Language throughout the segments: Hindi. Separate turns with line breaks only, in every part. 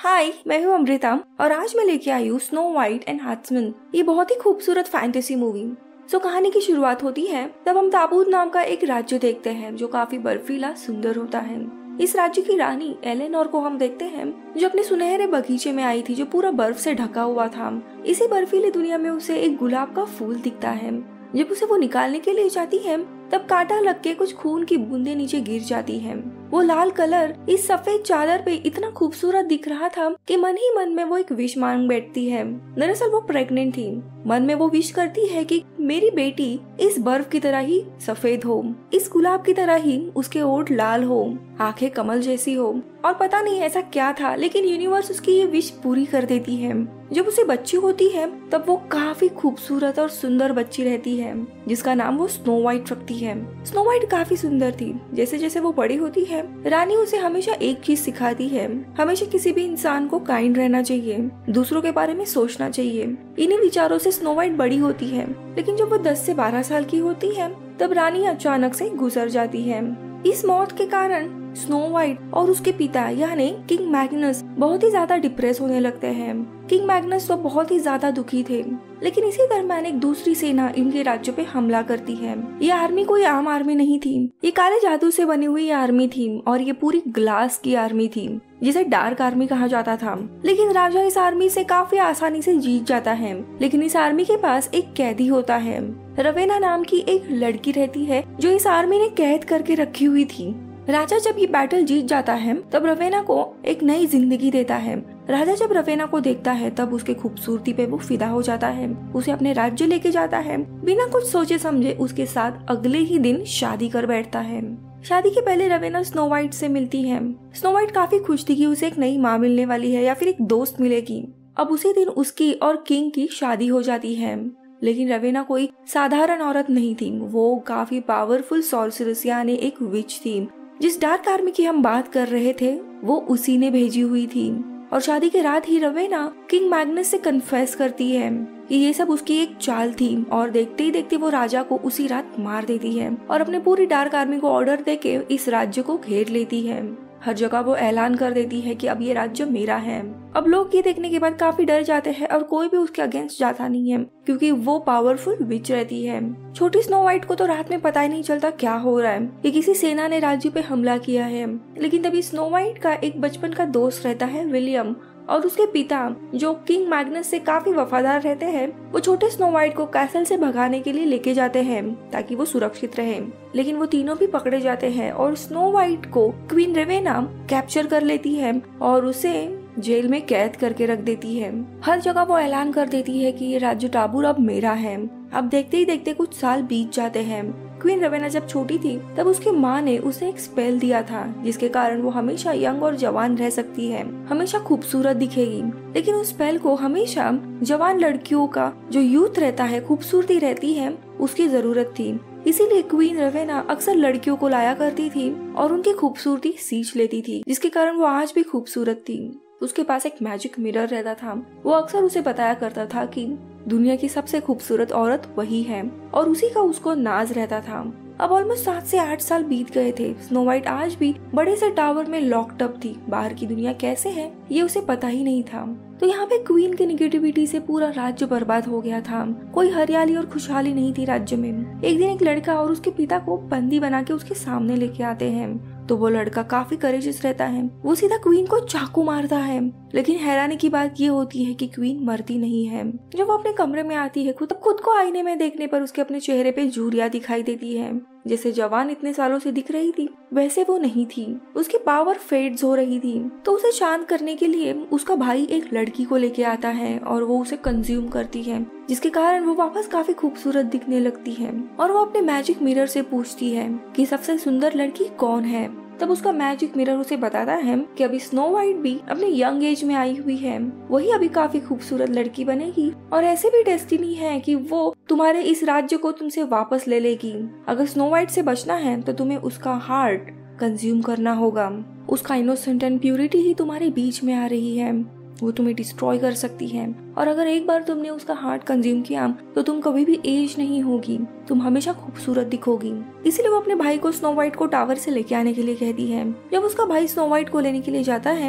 हाय, मैं हूँ अमृता और आज मैं लेके आई हूँ स्नो वाइट एंड हंट्समैन। ये बहुत ही खूबसूरत फैंटेसी मूवी। कहानी की शुरुआत होती है तब हम ताबूत नाम का एक राज्य देखते हैं जो काफी बर्फीला सुंदर होता है। इस राज्य की रानी एलेनोर को हम देखते हैं जो अपने सुनहरे बगीचे में आई थी जो पूरा बर्फ से ढका हुआ था। इसी बर्फीली दुनिया में उसे एक गुलाब का फूल दिखता है। जब उसे वो निकालने के लिए जाती है तब कांटा लग के कुछ खून की बूंदें नीचे गिर जाती हैं। वो लाल कलर इस सफेद चादर पे इतना खूबसूरत दिख रहा था कि मन ही मन में वो एक विश मांग बैठती है। दरअसल वो प्रेग्नेंट थी। मन में वो विश करती है कि मेरी बेटी इस बर्फ की तरह ही सफेद हो, इस गुलाब की तरह ही उसके होंठ लाल हो, आंखें कमल जैसी हो। और पता नहीं ऐसा क्या था, लेकिन यूनिवर्स उसकी ये विश पूरी कर देती है। जब उसे बच्ची होती है तब वो काफी खूबसूरत और सुंदर बच्ची रहती है जिसका नाम वो स्नो वाइट रखती है। स्नो वाइट काफी सुंदर थी। जैसे जैसे वो बड़ी होती है रानी उसे हमेशा एक चीज सिखाती है, हमेशा किसी भी इंसान को काइंड रहना चाहिए, दूसरों के बारे में सोचना चाहिए। इन्हीं विचारों से स्नो वाइट बड़ी होती है। लेकिन जब वो 10 से 12 साल की होती है तब रानी अचानक से गुजर जाती है। इस मौत के कारण स्नो वाइट और उसके पिता यानी किंग मैग्नस बहुत ही ज्यादा डिप्रेस होने लगते हैं। किंग मैग्नस तो बहुत ही ज्यादा दुखी थे। लेकिन इसी दरम्यान एक दूसरी सेना इनके राज्य पे हमला करती है। ये आर्मी कोई आम आर्मी नहीं थी, ये काले जादू से बनी हुई आर्मी थी और ये पूरी ग्लास की आर्मी थी जिसे डार्क आर्मी कहा जाता था। लेकिन राजा इस आर्मी से काफी आसानी से जीत जाता है। लेकिन इस आर्मी के पास एक कैदी होता है। रवेना नाम की एक लड़की रहती है जो इस आर्मी ने कैद करके रखी हुई थी। राजा जब ये बैटल जीत जाता है तब रवेना को एक नई जिंदगी देता है। राजा जब रवेना को देखता है तब उसके खूबसूरती पे वो फिदा हो जाता है, उसे अपने राज्य लेके जाता है। बिना कुछ सोचे समझे उसके साथ अगले ही दिन शादी कर बैठता है। शादी के पहले रवेना स्नो वाइट से मिलती है। स्नो वाइट काफी खुश थी कि उसे एक नई माँ मिलने वाली है या फिर एक दोस्त मिलेगी। अब उसी दिन उसकी और किंग की शादी हो जाती है। लेकिन रवेना कोई साधारण औरत नहीं थी, वो काफी पावरफुल सॉर्सरेस यानी एक विच थी। जिस डार्क आर्मी की हम बात कर रहे थे वो उसी ने भेजी हुई थी। और शादी के रात ही रवेना किंग मैग्नस से कन्फेस करती है कि ये सब उसकी एक चाल थी और देखते ही देखते वो राजा को उसी रात मार देती है और अपने पूरी डार्क आर्मी को ऑर्डर देके इस राज्य को घेर लेती है। हर जगह वो ऐलान कर देती है कि अब ये राज्य मेरा है। अब लोग ये देखने के बाद काफी डर जाते हैं और कोई भी उसके अगेंस्ट जाता नहीं है क्योंकि वो पावरफुल विच रहती है। छोटी स्नो वाइट को तो रात में पता ही नहीं चलता क्या हो रहा है कि किसी सेना ने राज्य पे हमला किया है। लेकिन तभी स्नो वाइट का एक बचपन का दोस्त रहता है विलियम, और उसके पिता जो किंग मैग्नस से काफी वफादार रहते हैं वो छोटे स्नो वाइट को कैसल से भगाने के लिए लेके जाते हैं ताकि वो सुरक्षित रहे। लेकिन वो तीनों भी पकड़े जाते हैं और स्नो वाइट को क्वीन रवेना कैप्चर कर लेती है और उसे जेल में कैद करके रख देती है। हर जगह वो ऐलान कर देती है कि ये राज्य टाबूर अब मेरा है। अब देखते ही देखते कुछ साल बीत जाते हैं। क्वीन रवेना जब छोटी थी तब उसकी माँ ने उसे एक स्पेल दिया था जिसके कारण वो हमेशा यंग और जवान रह सकती है, हमेशा खूबसूरत दिखेगी। लेकिन उस स्पेल को हमेशा जवान लड़कियों का जो यूथ रहता है, खूबसूरती रहती है, उसकी जरूरत थी। इसीलिए क्वीन रवेना अक्सर लड़कियों को लाया करती थी और उनकी खूबसूरती सींच लेती थी जिसके कारण वो आज भी खूबसूरत थी। उसके पास एक मैजिक मिरर रहता था। वो अक्सर उसे बताया करता था कि दुनिया की सबसे खूबसूरत औरत वही है और उसी का उसको नाज रहता था। अब ऑलमोस्ट 7 से 8 साल बीत गए थे। स्नो वाइट आज भी बड़े से टावर में लॉक्ड अप थी। बाहर की दुनिया कैसे है ये उसे पता ही नहीं था। तो यहाँ पे क्वीन की निगेटिविटी से पूरा राज्य बर्बाद हो गया था। कोई हरियाली और खुशहाली नहीं थी राज्य में। एक दिन एक लड़का और उसके पिता को बंदी बना के उसके सामने लेके आते हैं तो वो लड़का काफी करेजियस रहता है। वो सीधा क्वीन को चाकू मारता है। लेकिन हैरानी की बात ये होती है कि क्वीन मरती नहीं है। जब वो अपने कमरे में आती है खुद को आईने में देखने पर उसके अपने चेहरे पे झुर्रियां दिखाई देती है। जैसे जवान इतने सालों से दिख रही थी वैसे वो नहीं थी। उसकी पावर फेड्स हो रही थी। तो उसे शांत करने के लिए उसका भाई एक लड़की को लेके आता है और वो उसे कंज्यूम करती है जिसके कारण वो वापस काफी खूबसूरत दिखने लगती है। और वो अपने मैजिक मिरर से पूछती है कि सबसे सुंदर लड़की कौन है। तब उसका मैजिक मिरर उसे बताता है कि अभी स्नो वाइट भी अपने यंग एज में आई हुई है, वही अभी काफी खूबसूरत लड़की बनेगी और ऐसे भी डेस्टिनी है कि वो तुम्हारे इस राज्य को तुमसे वापस ले लेगी। अगर स्नो वाइट से बचना है तो तुम्हें उसका हार्ट कंज्यूम करना होगा। उसका इनोसेंट एंड प्यूरिटी ही तुम्हारे बीच में आ रही है, वो तुम्हें डिस्ट्रॉय कर सकती है। और अगर एक बार तुमने उसका हार्ट कंज्यूम किया तो तुम कभी भी एज नहीं होगी, तुम हमेशा खूबसूरत दिखोगी। इसलिए वो अपने भाई को स्नो वाइट को टावर से लेके आने के लिए कहती है। जब उसका भाई स्नो वाइट को लेने के लिए जाता है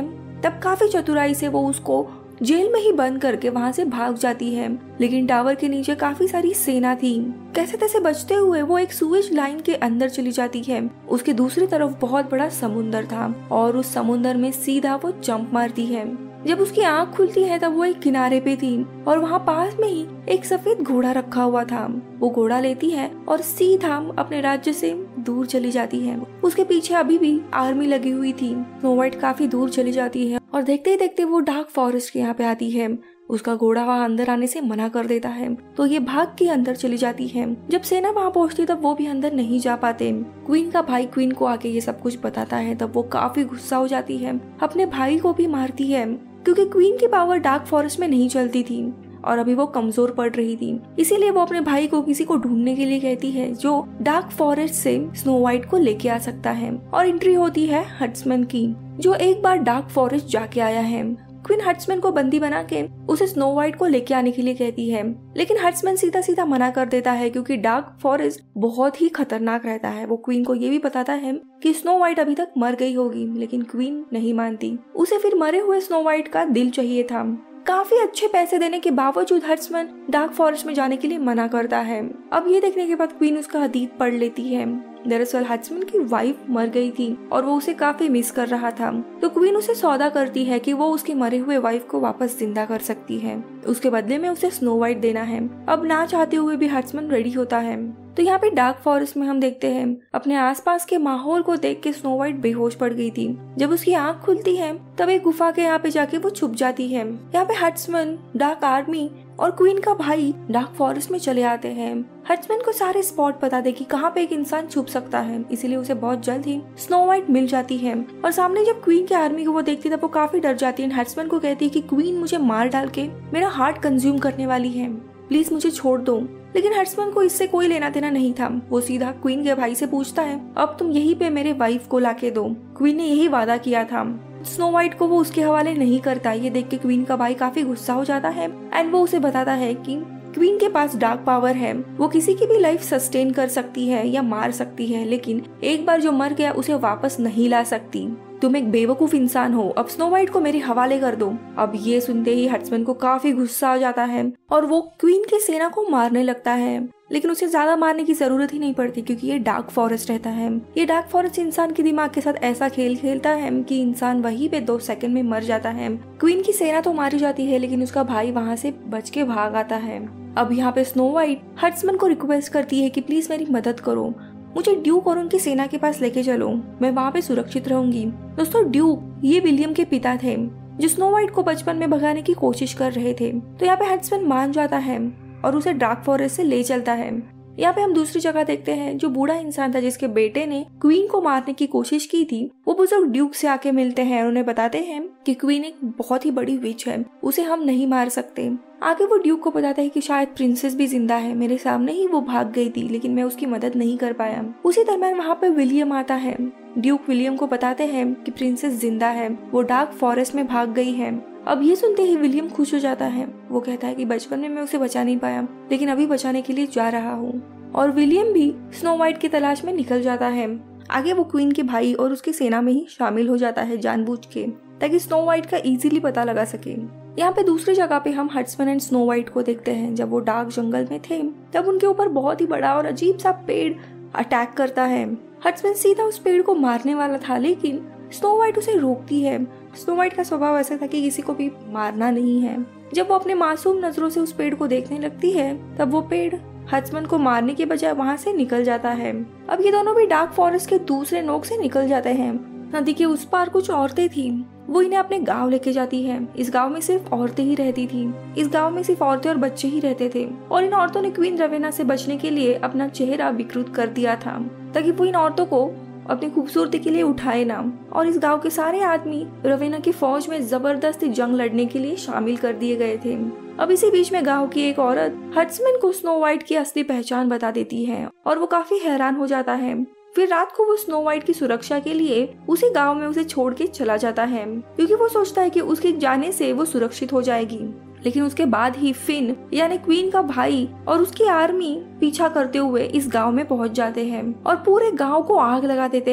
तब काफी चतुराई से वो उसको जेल में ही बंद करके वहाँ से भाग जाती है। लेकिन टावर के नीचे काफी सारी सेना थी। कैसे तैसे बचते हुए वो एक सुएज लाइन के अंदर चली जाती है। उसके दूसरी तरफ बहुत बड़ा समुंदर था और उस समुंदर में सीधा वो जंप मारती है। जब उसकी आंख खुलती है तब वो एक किनारे पे थी और वहाँ पास में ही एक सफेद घोड़ा रखा हुआ था। वो घोड़ा लेती है और सीधा अपने राज्य से दूर चली जाती है। उसके पीछे अभी भी आर्मी लगी हुई थी। स्नो वाइट काफी दूर चली जाती है और देखते ही देखते वो डार्क फॉरेस्ट के यहाँ पे आती है। उसका घोड़ा वहाँ अंदर आने से मना कर देता है तो ये भाग के अंदर चली जाती है। जब सेना वहाँ पहुँचती तब वो भी अंदर नहीं जा पाते। क्वीन का भाई क्वीन को आके ये सब कुछ बताता है तब वो काफी गुस्सा हो जाती है, अपने भाई को भी मारती है क्योंकि क्वीन की पावर डार्क फॉरेस्ट में नहीं चलती थी और अभी वो कमजोर पड़ रही थी। इसीलिए वो अपने भाई को किसी को ढूंढने के लिए कहती है जो डार्क फॉरेस्ट से स्नो वाइट को लेके आ सकता है। और एंट्री होती है हंट्समैन की, जो एक बार डार्क फॉरेस्ट जाके आया है। क्वीन हंट्समैन को बंदी बना के उसे स्नो वाइट को लेके आने के लिए कहती है, लेकिन हंट्समैन सीधा सीधा मना कर देता है क्योंकि डार्क फॉरेस्ट बहुत ही खतरनाक रहता है। वो क्वीन को ये भी बताता है कि स्नो वाइट अभी तक मर गई होगी, लेकिन क्वीन नहीं मानती। उसे फिर मरे हुए स्नो वाइट का दिल चाहिए था। काफी अच्छे पैसे देने के बावजूद हंट्समैन डार्क फॉरेस्ट में जाने के लिए मना करता है। अब ये देखने के बाद क्वीन उसका अतीत पढ़ लेती है। दरअसल हंट्समैन की वाइफ मर गई थी और वो उसे काफी मिस कर रहा था, तो क्वीन उसे सौदा करती है कि वो उसके मरे हुए वाइफ को वापस जिंदा कर सकती है। उसके बदले में उसे स्नो वाइट देना है। अब ना चाहते हुए भी हंट्समैन रेडी होता है। तो यहाँ पे डार्क फॉरेस्ट में हम देखते हैं अपने आसपास के माहौल को देख के स्नो वाइट बेहोश पड़ गई थी। जब उसकी आंख खुलती है तब एक गुफा के यहाँ पे जाके वो छुप जाती है। यहाँ पे हंट्समैन, डार्क आर्मी और क्वीन का भाई डार्क फॉरेस्ट में चले आते हैं। हंट्समैन को सारे स्पॉट पता थे कि कहाँ पे एक इंसान छुप सकता है, इसीलिए उसे बहुत जल्द ही स्नो वाइट मिल जाती है। और सामने जब क्वीन के आर्मी को वो देखती है तब वो काफी डर जाती है। हंट्समैन को कहती है कि क्वीन मुझे मार डाल के मेरा हार्ट कंज्यूम करने वाली है, प्लीज मुझे छोड़ दो। लेकिन हंट्समैन को इससे कोई लेना देना नहीं था। वो सीधा क्वीन के भाई से पूछता है, अब तुम यहीं पे मेरे वाइफ को लाके दो, क्वीन ने यही वादा किया था। स्नो वाइट को वो उसके हवाले नहीं करता। ये देख के क्वीन का भाई काफी गुस्सा हो जाता है एंड वो उसे बताता है कि क्वीन के पास डार्क पावर है, वो किसी की भी लाइफ सस्टेन कर सकती है या मार सकती है, लेकिन एक बार जो मर गया उसे वापस नहीं ला सकती। तुम एक बेवकूफ इंसान हो, अब स्नो वाइट को मेरे हवाले कर दो। अब ये सुनते ही हंट्समैन को काफी गुस्सा आ जाता है और वो क्वीन की सेना को मारने लगता है। लेकिन उसे ज्यादा मारने की जरूरत ही नहीं पड़ती क्योंकि ये डार्क फॉरेस्ट रहता है। ये डार्क फॉरेस्ट इंसान के दिमाग के साथ ऐसा खेल खेलता है कि इंसान वहीं पे 2 सेकंड में मर जाता है। क्वीन की सेना तो मारी जाती है लेकिन उसका भाई वहाँ से बच के भाग आता है। अब यहाँ पे स्नो वाइट हंट्समैन को रिक्वेस्ट करती है कि प्लीज मेरी मदद करो, मुझे ड्यूक और उनकी सेना के पास लेके चलो, मैं वहाँ पे सुरक्षित रहूंगी। दोस्तों ड्यूक ये विलियम के पिता थे जो स्नो वाइट को बचपन में भगाने की कोशिश कर रहे थे। तो यहाँ पे हंट्समैन मान जाता है और उसे डार्क फॉरेस्ट से ले चलता है। यहाँ पे हम दूसरी जगह देखते हैं जो बूढ़ा इंसान था जिसके बेटे ने क्वीन को मारने की कोशिश की थी, वो बुजुर्ग ड्यूक से आके मिलते हैं और उन्हें बताते हैं कि क्वीन एक बहुत ही बड़ी विच है, उसे हम नहीं मार सकते। आगे वो ड्यूक को बताता है कि शायद प्रिंसेस भी जिंदा है, मेरे सामने ही वो भाग गई थी लेकिन मैं उसकी मदद नहीं कर पाया। उसी दरम्यान वहाँ पे विलियम आता है। ड्यूक विलियम को बताते हैं कि प्रिंसेस जिंदा है, वो डार्क फॉरेस्ट में भाग गई है। अब ये सुनते ही विलियम खुश हो जाता है। वो कहता है कि बचपन में मैं उसे बचा नहीं पाया लेकिन अभी बचाने के लिए जा रहा हूँ। और विलियम भी स्नो वाइट की तलाश में निकल जाता है। आगे वो क्वीन के भाई और उसकी सेना में ही शामिल हो जाता है जानबूझ के, ताकि स्नो वाइट का इजीली पता लगा सके। यहाँ पे दूसरी जगह पे हम हंट्समैन एंड स्नो वाइट को देखते हैं। जब वो डार्क जंगल में थे तब उनके ऊपर बहुत ही बड़ा और अजीब सा पेड़ अटैक करता है। हंट्समैन सीधा उस पेड़ को मारने वाला था लेकिन स्नो वाइट उसे रोकती है। स्नो वाइट का स्वभाव ऐसा था कि किसी को भी मारना नहीं है। जब वो अपने मासूम नजरों से उस पेड़ को देखने लगती है तब वो पेड़ हंट्समैन को मारने के बजाय वहाँ से निकल जाता है। अब ये दोनों भी डार्क फॉरेस्ट के दूसरे नोक से निकल जाते हैं। नदी के उस पार कुछ औरतें थी, वो इन्हें अपने गांव लेके जाती है। इस गांव में सिर्फ औरतें ही रहती थी। इस गांव में सिर्फ औरतें और बच्चे ही रहते थे और इन औरतों ने क्वीन रवेना से बचने के लिए अपना चेहरा विकृत कर दिया था ताकि वो इन औरतों को अपनी खूबसूरती के लिए उठाए ना। और इस गांव के सारे आदमी रवेना की फौज में जबरदस्ती जंग लड़ने के लिए शामिल कर दिए गए थे। अब इसी बीच में गांव की एक औरत हंट्समैन को स्नो वाइट की असली पहचान बता देती है और वो काफी हैरान हो जाता है। फिर रात को वो स्नो वाइट की सुरक्षा के लिए उसी गांव में उसे छोड़ के चला जाता है क्योंकि वो सोचता है कि उसके जाने से वो सुरक्षित हो जाएगी। लेकिन उसके बाद ही फिन यानी क्वीन का भाई और उसकी आर्मी पीछा करते हुए इस गांव में पहुंच जाते हैं और पूरे गांव को आग लगा देते हैं।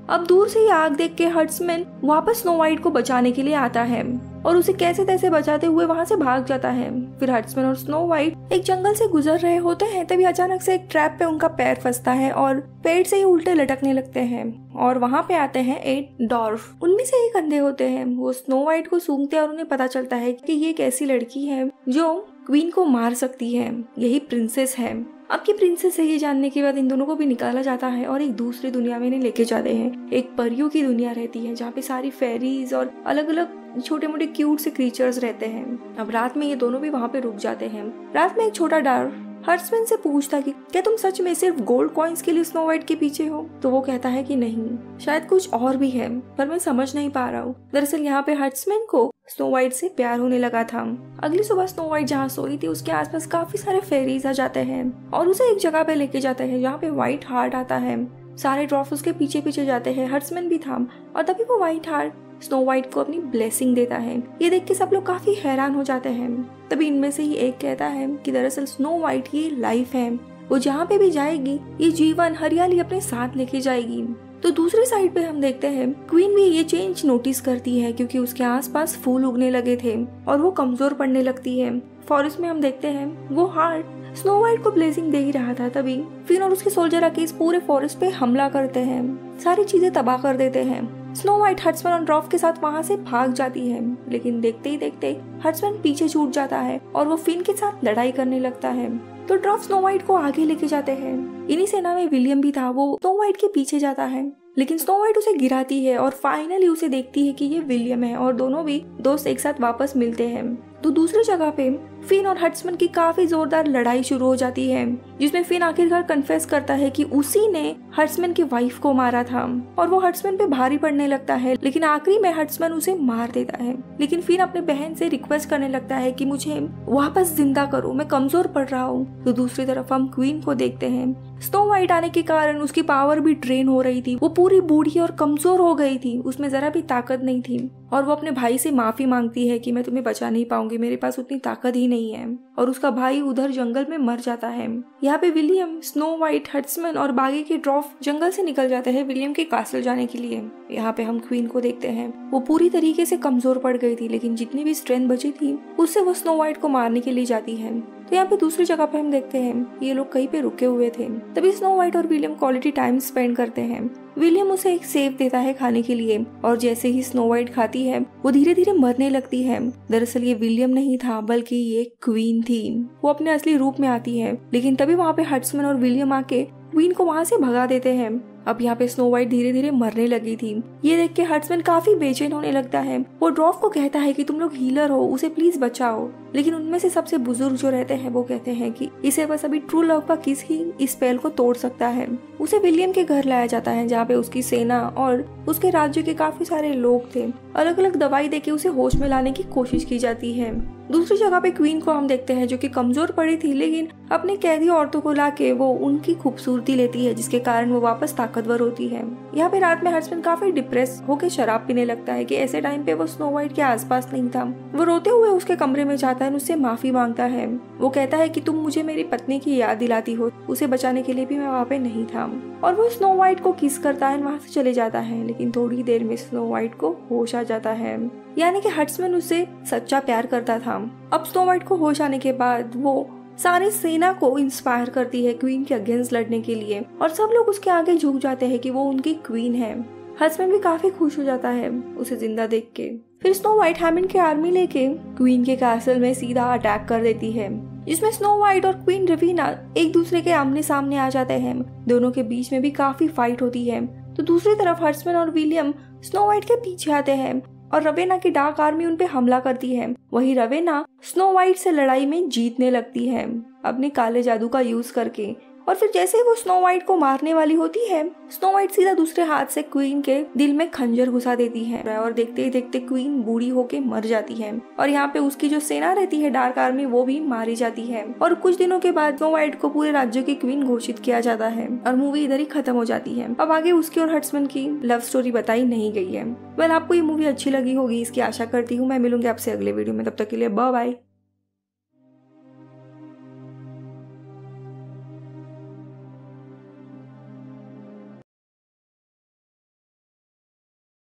अब दूर से ही आग देख के हंट्समैन वापस स्नो वाइट को बचाने के लिए आता है और उसे कैसे तैसे बचाते हुए वहां से भाग जाता है। फिर हंट्समैन और स्नो वाइट एक जंगल से गुजर रहे होते हैं, तभी अचानक से एक ट्रैप पे उनका पैर फंसता है और पेड़ से ही उल्टे लटकने लगते हैं और वहां पे आते हैं 8 डॉर्फ। उनमें से एक अंधे होते हैं, वो स्नो वाइट को सूंघते हैं और उन्हें पता चलता है कि ये एक ऐसी लड़की है जो क्वीन को मार सकती है, यही प्रिंसेस है। अब की प्रिंसेस है ये जानने के बाद इन दोनों को भी निकाला जाता है और एक दूसरी दुनिया में इन्हें लेके जाते हैं। एक परियों की दुनिया रहती है जहाँ पे सारी फेरीज और अलग अलग छोटे मोटे क्यूट से क्रीचर्स रहते हैं। अब रात में ये दोनों भी वहाँ पे रुक जाते हैं। रात में एक छोटा डॉर्फ हंट्समैन से पूछता कि क्या तुम सच में सिर्फ गोल्ड कॉइन्स के लिए स्नो वाइट के पीछे हो? तो वो कहता है कि नहीं, शायद कुछ और भी है पर मैं समझ नहीं पा रहा हूँ। दरअसल यहाँ पे हंट्समैन को स्नो वाइट से प्यार होने लगा था। अगली सुबह स्नो वाइट जहाँ सोई थी उसके आसपास काफी सारे फेरीज आ जाते हैं और उसे एक जगह पे लेके जाते हैं जहाँ पे व्हाइट हार्ट आता है। सारे ड्रॉफ उसके पीछे पीछे जाते हैं, हंट्समैन भी था और तभी वो व्हाइट हार्ट स्नो वाइट को अपनी ब्लेसिंग देता है। ये देख के सब लोग काफी हैरान हो जाते हैं। तभी इनमें से ही एक कहता है कि दरअसल स्नो वाइट ये लाइफ है, वो जहाँ पे भी जाएगी ये जीवन हरियाली अपने साथ लेके जाएगी। तो दूसरी साइड पे हम देखते हैं क्वीन भी ये चेंज नोटिस करती है क्योंकि उसके आसपास फूल उगने लगे थे और वो कमजोर पड़ने लगती है। फॉरेस्ट में हम देखते हैं वो हार्ट स्नो वाइट को ब्लेसिंग दे ही रहा था, तभी फिन और उसके सोल्जर आके इस पूरे फॉरेस्ट पे हमला करते हैं, सारी चीजें तबाह कर देते हैं। स्नो वाइट हंट्समैन और ड्रॉफ के साथ वहां से भाग जाती है, लेकिन देखते ही देखते हंट्समैन पीछे छूट जाता है और वो फिन के साथ लड़ाई करने लगता है। तो ड्रॉफ स्नो वाइट को आगे लेके जाते हैं। इन्हीं सेना में विलियम भी था, वो स्नो वाइट के पीछे जाता है लेकिन स्नो वाइट उसे गिराती है और फाइनली उसे देखती है कि ये विलियम है और दोनों भी दोस्त एक साथ वापस मिलते हैं। तो दूसरी जगह पे फिन और हंट्समैन की काफी जोरदार लड़ाई शुरू हो जाती है जिसमें फिन आखिरकार कन्फेस करता है कि उसी ने हंट्समैन की वाइफ को मारा था और वो हंट्समैन पे भारी पड़ने लगता है, लेकिन आखिरी में हंट्समैन उसे मार देता है। लेकिन फिन अपने बहन से रिक्वेस्ट करने लगता है कि मुझे वापस जिंदा करो, मैं कमजोर पड़ रहा हूँ। तो दूसरी तरफ हम क्वीन को देखते हैं। स्नो वाइट आने के कारण उसकी पावर भी ड्रेन हो रही थी, वो पूरी बूढ़ी और कमजोर हो गई थी, उसमें जरा भी ताकत नहीं थी और वो अपने भाई से माफी मांगती है कि मैं तुम्हें बचा नहीं पाऊंगी, मेरे पास उतनी ताकत ही नहीं है। और उसका भाई उधर जंगल में मर जाता है। यहाँ पे विलियम, स्नो वाइट, हंट्समैन और बाकी के ड्रॉफ जंगल से निकल जाते हैं विलियम के कासल जाने के लिए। यहाँ पे हम क्वीन को देखते हैं, वो पूरी तरीके से कमजोर पड़ गई थी लेकिन जितनी भी स्ट्रेंथ बची थी उससे वो स्नो वाइट को मारने के लिए जाती है। तो यहाँ पे दूसरी जगह पे हम देखते हैं ये लोग कहीं पे रुके हुए थे, तभी स्नो वाइट और विलियम क्वालिटी टाइम स्पेंड करते हैं। विलियम उसे एक सेब देता है खाने के लिए और जैसे ही स्नो वाइट खाती है वो धीरे धीरे मरने लगती है। दरअसल ये विलियम नहीं था बल्कि ये क्वीन थी। वो अपने असली रूप में आती है लेकिन तभी वहाँ पे हंट्समैन और विलियम आके क्वीन को वहाँ से भगा देते हैं। अब यहाँ पे स्नो वाइट धीरे धीरे मरने लगी थी। ये देख के हंट्समैन काफी बेचैन होने लगता है। वो ड्रॉफ को कहता है कि तुम लोग हीलर हो, उसे प्लीज बचाओ, लेकिन उनमें से सबसे बुजुर्ग जो रहते हैं वो कहते हैं कि इसे बस अभी ट्रू लव का किस ही इस स्पेल को तोड़ सकता है। उसे विलियम के घर लाया जाता है जहाँ पे उसकी सेना और उसके राज्य के काफी सारे लोग थे। अलग अलग दवाई देके उसे होश में लाने की कोशिश की जाती है। दूसरी जगह पे क्वीन को हम देखते हैं जो कि कमजोर पड़ी थी लेकिन अपने कैदी औरतों को लाके वो उनकी खूबसूरती लेती है जिसके कारण वो वापस ताकतवर होती है। यहाँ पे रात में हंट्समैन काफी डिप्रेस होकर शराब पीने लगता है कि ऐसे टाइम पे वो स्नो वाइट के आसपास नहीं था। वो रोते हुए उसके कमरे में जाता है, उससे माफी मांगता है। वो कहता है कि तुम मुझे मेरी पत्नी की याद दिलाती हो, उसे बचाने के लिए भी मैं वहाँ पे नहीं था। और वो स्नो वाइट को किस करता है, वहाँ से चले जाता है लेकिन थोड़ी देर में स्नो वाइट को होश आ जाता है, यानी कि हंट्समैन उससे सच्चा प्यार करता था। अब स्नो वाइट को होश आने के बाद वो सारी सेना को इंस्पायर करती है क्वीन के अगेंस्ट लड़ने के लिए और सब लोग उसके आगे झुक जाते हैं कि वो उनकी क्वीन है। हंट्समैन भी काफी खुश हो जाता है उसे जिंदा देख के। फिर स्नो वाइट हैमंड की आर्मी लेके क्वीन के कैसल में सीधा अटैक कर देती है जिसमें स्नो वाइट और क्वीन रवीना एक दूसरे के आमने सामने आ जाते हैं। दोनों के बीच में भी काफी फाइट होती है। तो दूसरी तरफ हंट्समैन और विलियम स्नो वाइट के पीछे आते हैं और रवेना की डार्क आर्मी उन पे हमला करती है। वहीं रवेना स्नो वाइट से लड़ाई में जीतने लगती है अपने काले जादू का यूज करके। और फिर जैसे ही वो स्नो वाइट को मारने वाली होती है, स्नो वाइट सीधा दूसरे हाथ से क्वीन के दिल में खंजर घुसा देती है और देखते ही देखते क्वीन बूढ़ी होके मर जाती है। और यहाँ पे उसकी जो सेना रहती है डार्क आर्मी वो भी मारी जाती है और कुछ दिनों के बाद स्नो वाइट को पूरे राज्य की क्वीन घोषित किया जाता है और मूवी इधर ही खत्म हो जाती है। अब आगे उसकी और हंट्समैन की लव स्टोरी बताई नहीं गई है। वेल, आपको ये मूवी अच्छी लगी होगी इसकी आशा करती हूँ। मैं मिलूंगी आपसे अगले वीडियो में, तब तक के लिए बाय बाय।